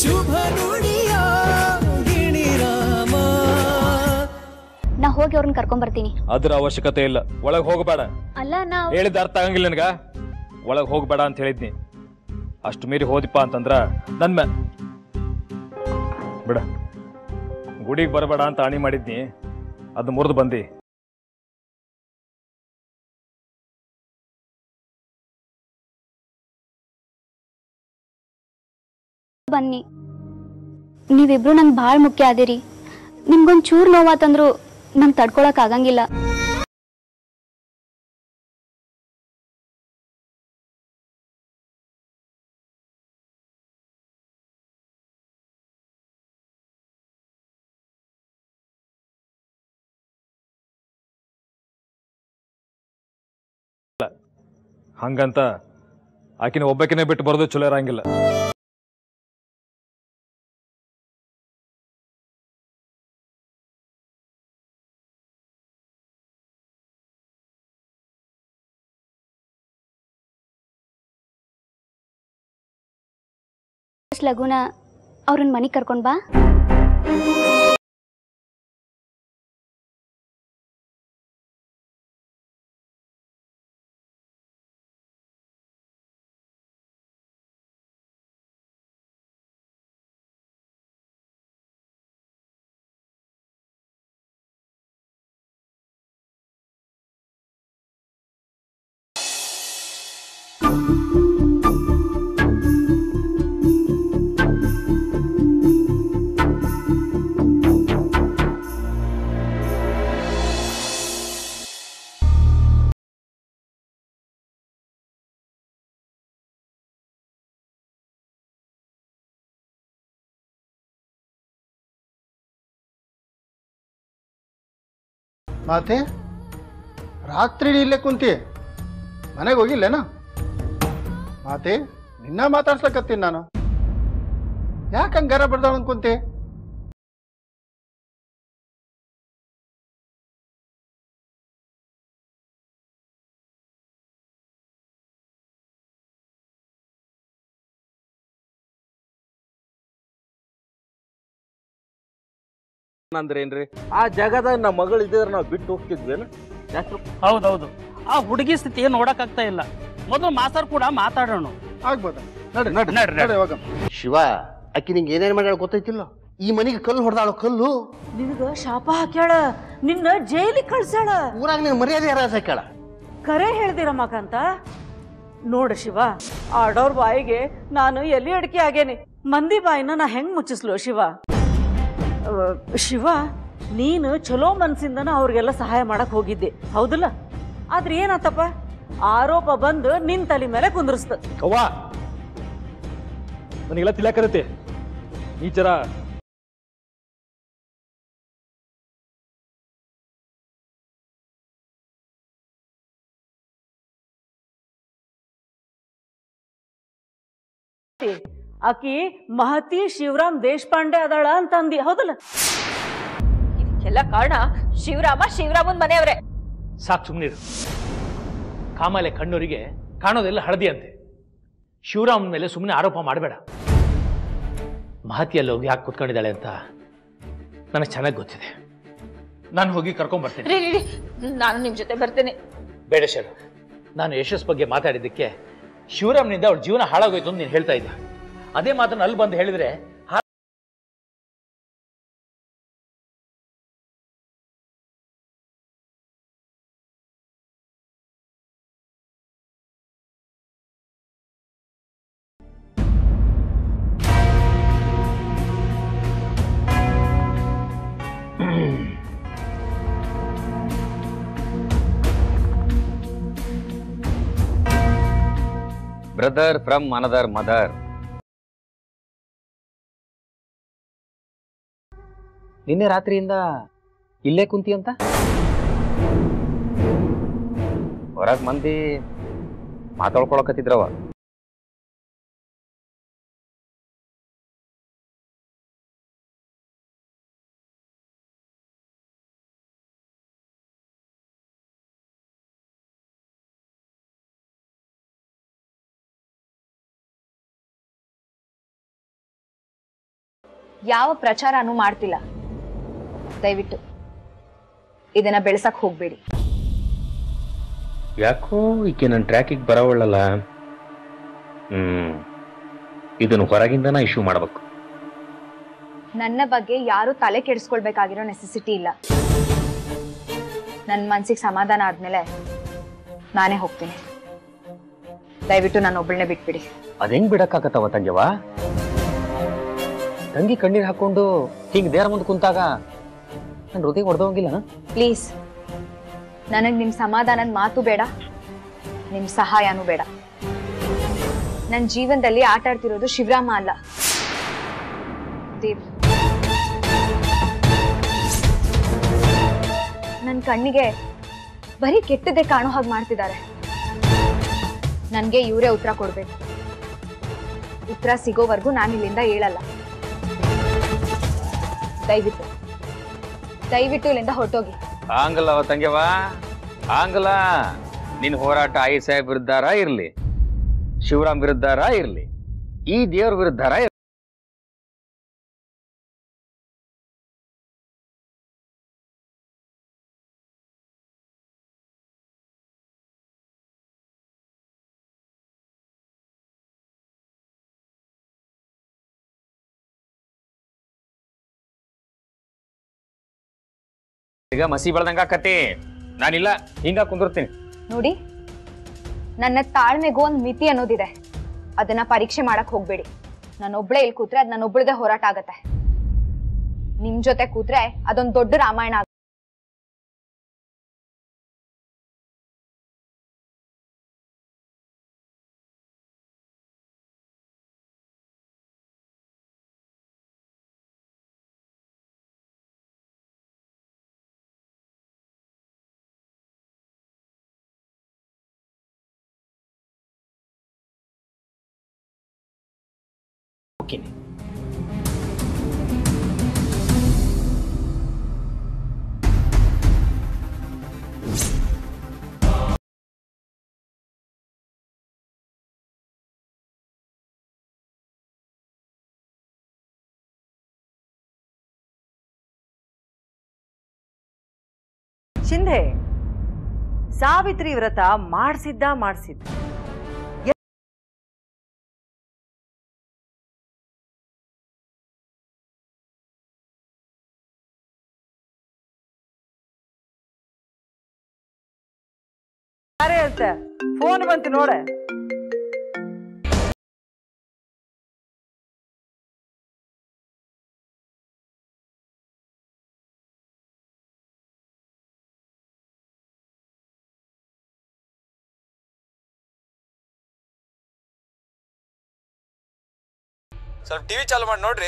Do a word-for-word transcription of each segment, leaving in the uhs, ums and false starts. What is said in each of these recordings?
ಶುಭ ನುಡಿಯ ಗಿಣಿರಾಮ. ನಾ ಹೋಗಿ ಅವ್ರನ್ನ ಕರ್ಕೊಂಡ್ ಬರ್ತೀನಿ. ಅದ್ರ ಅವಶ್ಯಕತೆ ಇಲ್ಲ, ಒಳಗ್ ಹೋಗಬೇಡ. ಅಲ್ಲ ನಾ ಹೇಳಿದ ಅರ್ಥ ಆಗಂಗಿಲ್ಲ ನನಗ. ಒಳಗ್ ಹೋಗ್ಬೇಡ ಅಂತ ಹೇಳಿದ್ನಿ, ಅಷ್ಟು ಮೀರಿ ಹೋದಿಪ್ಪ ಅಂತಂದ್ರ ನನ್ ಮೇ ಬಿಡ. ಗುಡಿಗೆ ಬರಬೇಡ ಅಂತ ಆಣಿ ಮಾಡಿದ್ನಿ, ಅದು ಮುರಿದು ಬಂದಿ. ಬನ್ನಿ, ನೀವಿಬ್ರು ನಂಗೆ ಭಾಳ ಮುಖ್ಯ ಆದಿರಿ. ನಿಮ್ಗೊಂದ್ ಚೂರ್ ನೋವಾತಂದ್ರು ನಂಗೆ ತಡ್ಕೊಳಕ್ ಆಗಂಗಿಲ್ಲ. ಹಂಗಂತ ಆಕಿನ ಒಬ್ಬಕಿನೇ ಬಿಟ್ಟು ಬರೋದು ಚಲೋ ಇರಂಗಿಲ್ಲ. ಲಗುನ ಅವ್ರನ್ನ ಮನೆಗೆ ಕರ್ಕೊಂಡ್ ಬಾ. ಮಾತೆ, ರಾತ್ರಿ ಇಲ್ಲೇ ಕುಂತಿ, ಮನೆಗೆ ಹೋಗಿಲ್ಲೇನ? ಮಾತೆ, ನಿನ್ನ ಮಾತಾಡ್ಸ್ಲಕತ್ತೀನಿ ನಾನು. ಯಾಕೆ ಹಂಗಾರ ಬರ್ದಾವ ಕುಂತಿ? ಅಂದ್ರೆ ಏನ್ರಿ, ಆ ಜಗದಾಗ ನಮ್ಮ ಮಗಳು ಇದ್ದಿದ್ರೆ ನಾವು ಬಿಟ್ಟು ಹೋಗ್ತಿದ್ವೇನು? ಹೌದೌದು, ಆ ಹುಡುಗಿ ಸ್ಥಿತಿ ನೋಡಕ್ ಆಗ್ತಾ ಇಲ್ಲ. ಮೊದಲು ಮಾಸ್ತರ್ ಕೂಡ ಮಾತಾಡೋಣ. ಆಗ್ಬೋದ? ನಡ್ರಿ ನಡ್ರಿ ನಡ್ರಿ, ನಡ್ರಿ ಹೋಗ. ಶಿವ, ಅಕ್ಕಿ ನಿಂಗೆ ಏನೇನ್ ಮಾಡ್ಯಾಳ ಗೊತ್ತೈತಿಲ್ಲ? ಈ ಮನೆಗೆ ಕಲ್ಲು ಹೊಡೆದಾಳು. ಕಲ್ಲು ನಿನಗ ಶಾಪ ಹಾಕ್ಯಾಳ, ನಿನ್ನ ಜೈಲಿಗೆ ಕಳ್ಸ್ಯಾಳ. ಊರಾಗ ನಿನ್ ಮರ್ಯಾದೆ ಯಾರ ಸಾಕ್ಯಾಳ? ಕರೆ ಹೇಳ್ದಿರಮ್ಮಕಂತ ನೋಡ ಶಿವ, ಆಡೋರ್ ಬಾಯಿಗೆ ನಾನು ಎಲ್ಲಿ ಅಡಿಕೆ ಆಗೇನಿ, ಮಂದಿ ಬಾಯಿನ ನಾ ಹೆಂಗ್ ಮುಚ್ಚಿಸ್ಲು ಶಿವ? ಅಹ್, ಶಿವ, ನೀನು ಚಲೋ ಮನ್ಸಿಂದನ ಅವ್ರಿಗೆಲ್ಲ ಸಹಾಯ ಮಾಡಕ್ ಹೋಗಿದ್ದೆ, ಹೌದಲ್ಲ? ಆದ್ರೆ ಏನಾತಪ್ಪ, ಆರೋಪ ಬಂದು ನಿನ್ ತಲೆ ಮೇಲೆ ಕುಂದ್ರಸ್ತ. ಅವ್ವ, ನನಗೆಲ್ಲ ತಿಳಕರತ್ತೆ ನೀಚರ. ಆಕಿ ಮಹತಿ ಶಿವರಾಮ್ ದೇಶಪಾಂಡೆ ಅದಾಳ ಅಂತಂದಿ, ಹೌದಲ್ಲ? ಇದಕ್ಕೆಲ್ಲ ಕಾರಣ ಶಿವರಾಮ, ಶಿವರಾಮನ್ ಮನೆಯವರೇ. ಸಾಕು ಸುಮ್ಮನಿರು. ಕಾಮಾಲೆ ಕಣ್ಣೂರಿಗೆ ಕಾಣೋದೆಲ್ಲ ಹಳದಿ ಅಂತೆ. ಶಿವರಾಮನ ಮೇಲೆ ಸುಮ್ಮನೆ ಆರೋಪ ಮಾಡಬೇಡ. ಮಹತಿಯಲ್ಲಿ ಹೋಗಿ ಯಾಕೆ ಕೂತ್ಕೊಂಡಿದ್ದಾಳೆ ಅಂತ ನನಗೆ ಚೆನ್ನಾಗಿ ಗೊತ್ತಿದೆ. ನಾನು ಹೋಗಿ ಕರ್ಕೊಂಡ್ ಬರ್ತೇನೆ. ರೀ, ರೀ, ನಾನು ನಿಮ್ ಜೊತೆ ಬರ್ತೇನೆ. ಬೇಡ ಶರ, ನಾನು ಯಶಸ್ ಬಗ್ಗೆ ಮಾತಾಡಿದ್ದಕ್ಕೆ ಶಿವರಾಮ್ನಿಂದ ಅವಳ ಜೀವನ ಹಾಳಾಗೋಯ್ತು ಅಂತ ನೀನು ಹೇಳ್ತಾ ಇದ್ದ. ಅದೇ ಮಾತನ್ನು ಅಲ್ಲಿ ಬಂದು ಹೇಳಿದ್ರೆ ಬ್ರದರ್ ಫ್ರಮ್ ಅನದರ್ ಮದರ್. ನಿನ್ನೆ ರಾತ್ರಿಯಿಂದ ಇಲ್ಲೇ ಕುಂತಿ ಅಂತ ಹೊರಗ್ ಮಂದಿ ಮಾತಾಡ್ಕೊಳಕತ್ತಿದ್ರವ. ಯಾವ ಪ್ರಚಾರನೂ ಮಾಡ್ತಿಲ್ಲ. ದಯವಿಟ್ಟು ಇದನ್ನ ಬೆಳೆಸಕ್ ಹೋಗ್ಬೇಡಿ. ಯಾಕೋ ಈಕೆ ನನ್ನ ಟ್ರ್ಯಾಕಿಗೆ ಬರೋವಳ್ಳಲ್ಲ. ಹ್ಮ್ ಇದನ್ನು ಹೊರಗಿಂದನ ಇಶ್ಯೂ ಮಾಡ್ಬೇಕು. ನನ್ನ ಬಗ್ಗೆ ಯಾರು ತಲೆ ಕೆಡಿಸ್ಕೊಳ್ಬೇಕಾಗಿರೋ ನೆಸೆಸಿಟಿ ಇಲ್ಲ. ನನ್ನ ಮನ್ಸಿಗೆ ಸಮಾಧಾನ ಆದ್ಮೇಲೆ ನಾನೇ ಹೋಗ್ತೀನಿ. ದಯವಿಟ್ಟು ನಾನು ಒಬ್ಬಳನ್ನೇ ಬಿಟ್ಬಿಡಿ. ಅದೇಂಗ್ ಬಿಡಕ್ಕಾಗತ್ತವ ತಂಗ್ಯವ? ತಂಗಿ ಕಣ್ಣೀರ್ ಹಾಕೊಂಡು ಹಿಂಗ್ ದೇರ ಮುಂದೆ ಕುಂತಾಗ ನನ್ನ ಹೃದಯ ಹೊಡೆದೋಗಿಲ್ಲ. ಪ್ಲೀಸ್, ನನಗ್ ನಿಮ್ ಸಮಾಧಾನದ ಮಾತು ಬೇಡ, ನಿಮ್ ಸಹಾಯನೂ ಬೇಡ. ನನ್ನ ಜೀವನದಲ್ಲಿ ಆಟ ಆಡ್ತಿರೋದು ಶಿವರಾಮ ಅಲ್ಲ, ದೇವ್. ನನ್ನ ಕಣ್ಣಿಗೆ ಬರೀ ಕೆಟ್ಟದ್ದೇ ಕಾಣೋ ಹಾಗೆ ಮಾಡ್ತಿದ್ದಾರೆ. ನನ್ಗೆ ಇವರೇ ಉತ್ತರ ಕೊಡ್ಬೇಕು. ಉತ್ತರ ಸಿಗೋವರೆಗೂ ನಾನು ಇಲ್ಲಿಂದ ಹೇಳಲ್ಲ. ದಯವಿಟ್ಟು ದಯವಿಟ್ಟು ಇಲ್ಲಿಂದ ಹೊರಟೋಗಿ. ಆಂಗಲವ ತಂಗ್ಯವ, ಆಂಗಲ. ನಿನ್ ಹೋರಾಟ ಐ ಸಾಹೇಬ್ ವಿರುದ್ಧಾರ ಇರ್ಲಿ, ಶಿವರಾಮ್ ವಿರುದ್ಧಾರ ಇರ್ಲಿ, ಈ ದೇವ್ರ ವಿರುದ್ಧಾರ ಇರ್ಲಿ, ಈಗ ಮಸಿ ಬೆಳ್ದಂಗ ಆಕತಿ. ನಾನಿಲ್ಲ, ಹಿಂಗ ಕುಂದಿರ್ತೀನಿ. ನೋಡಿ, ನನ್ನ ತಾಳ್ಮೆಗೂ ಒಂದು ಮಿತಿ ಅನ್ನೋದಿದೆ. ಅದನ್ನ ಪರೀಕ್ಷೆ ಮಾಡಕ್ ಹೋಗ್ಬೇಡಿ. ನಾನೊಬ್ಳೆ ಇಲ್ಲಿ ಕೂತ್ರೆ ಅದ್ ನನ್ನೊಬ್ಳದೇ ಹೋರಾಟ ಆಗತ್ತೆ. ನಿಮ್ ಜೊತೆ ಕೂತ್ರೆ ಅದೊಂದು ದೊಡ್ಡ ರಾಮಾಯಣ ಆಗುತ್ತೆ. ಶಿಂಧೆ, ಸಾವಿತ್ರಿ ವ್ರತ ಮಾಡಿಸಿದ್ದ ಮಾಡಿಸಿದ್ದ ಫೋನ್ ಬಂತು ನೋಡ. ಸ್ವಲ್ಪ ಟಿವಿ ಚಾಲು ಮಾಡಿ ನೋಡ್ರಿ.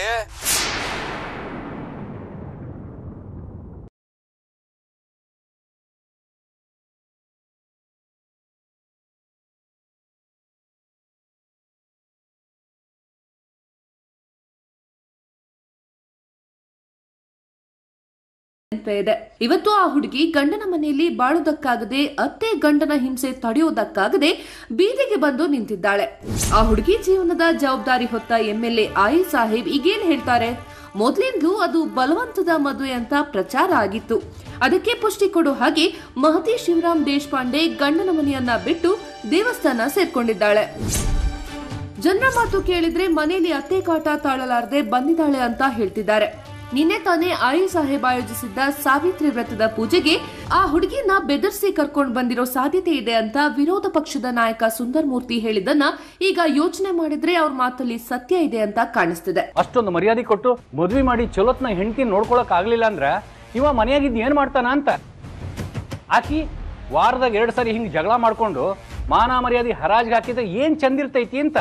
ಇದೆ. ಇವತ್ತು ಆ ಹುಡುಗಿ ಗಂಡನ ಮನೆಯಲ್ಲಿ ಬಾಳುವುದಕ್ಕಾಗದೆ, ಅತ್ತೆ ಗಂಡನ ಹಿಂಸೆ ತಡೆಯುವುದಕ್ಕಾಗದೆ ಬೀದಿಗೆ ಬಂದು ನಿಂತಿದ್ದಾಳೆ. ಆ ಹುಡುಗಿ ಜೀವನದ ಜವಾಬ್ದಾರಿ ಹೊತ್ತ ಎಂ ಎಲ್ ಎ ಆಯಿ ಸಾಹೇಬ್ ಈಗೇನ್ ಹೇಳ್ತಾರೆ? ಮೊದಲಿಂದಲೂ ಅದು ಬಲವಂತದ ಮದುವೆ ಅಂತ ಪ್ರಚಾರ ಆಗಿತ್ತು. ಅದಕ್ಕೆ ಪುಷ್ಟಿ ಕೊಡೋ ಹಾಗೆ ಮಹತಿ ಶಿವರಾಮ್ ದೇಶಪಾಂಡೆ ಗಂಡನ ಮನೆಯನ್ನ ಬಿಟ್ಟು ದೇವಸ್ಥಾನ ಸೇರ್ಕೊಂಡಿದ್ದಾಳೆ. ಜನರ ಮಾತು ಕೇಳಿದ್ರೆ ಮನೆಯಲ್ಲಿ ಅತ್ತೆ ಕಾಟ ತಾಳಲಾರದೆ ಬಂದಿದ್ದಾಳೆ ಅಂತ ಹೇಳ್ತಿದ್ದಾರೆ. ನಿನ್ನೆ ತಾನೇ ಆಯಿ ಸಾಹೇಬ್ ಆಯೋಜಿಸಿದ್ದ ಸಾವಿತ್ರಿ ವ್ರತದ ಪೂಜೆಗೆ ಆ ಹುಡುಗಿನ ಬೆದರ್ಸಿ ಕರ್ಕೊಂಡು ಬಂದಿರೋ ಸಾಧ್ಯತೆ ಇದೆ ಅಂತ ವಿರೋಧ ಪಕ್ಷದ ನಾಯಕ ಸುಂದರ್ ಮೂರ್ತಿ ಹೇಳಿದ್ದನ್ನ ಈಗ ಯೋಚನೆ ಮಾಡಿದ್ರೆ ಅವ್ರ ಮಾತಲ್ಲಿ ಸತ್ಯ ಇದೆ ಅಂತ ಕಾಣಿಸ್ತಿದೆ. ಅಷ್ಟೊಂದು ಮರ್ಯಾದೆ ಕೊಟ್ಟು ಮದ್ವೆ ಮಾಡಿ ಚಲೋತ್ನ ಹೆಂಡತಿ ನೋಡ್ಕೊಳಕ್ ಆಗ್ಲಿಲ್ಲ ಅಂದ್ರ ಇವ ಮನೆಯಾಗಿದ್ದು ಏನ್ ಮಾಡ್ತಾನ ಅಂತ. ಆಕಿ ವಾರದಾಗ ಎರಡ್ ಸಾರಿ ಹಿಂಗ್ ಜಗಳ ಮಾಡ್ಕೊಂಡು ಮಾನ ಮರ್ಯಾದೆ ಹರಾಜ್ಗೆ ಹಾಕಿದ್ರೆ ಏನ್ ಚಂದಿರ್ತೈತಿ ಅಂತ.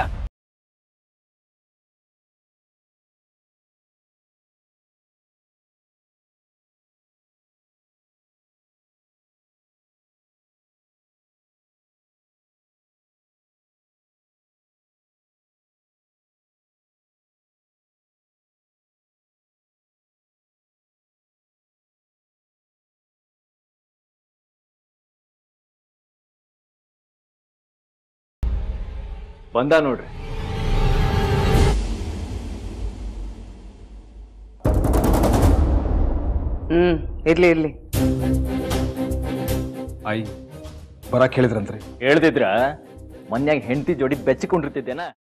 ಬಂದ ನೋಡ್ರಿ. ಹ್ಮ್ ಇರ್ಲಿ ಇರ್ಲಿ. ಆಯ್ ಬರಕ್ ಹೇಳಿದ್ರಂತ್ರಿ. ಹೇಳ್ತಿದ್ರ ಮನ್ಯಾಗ ಹೆಂಡತಿ ಜೋಡಿ ಬೆಚ್ಚಿಕೊಂಡಿರ್ತಿದ್ದೇನ.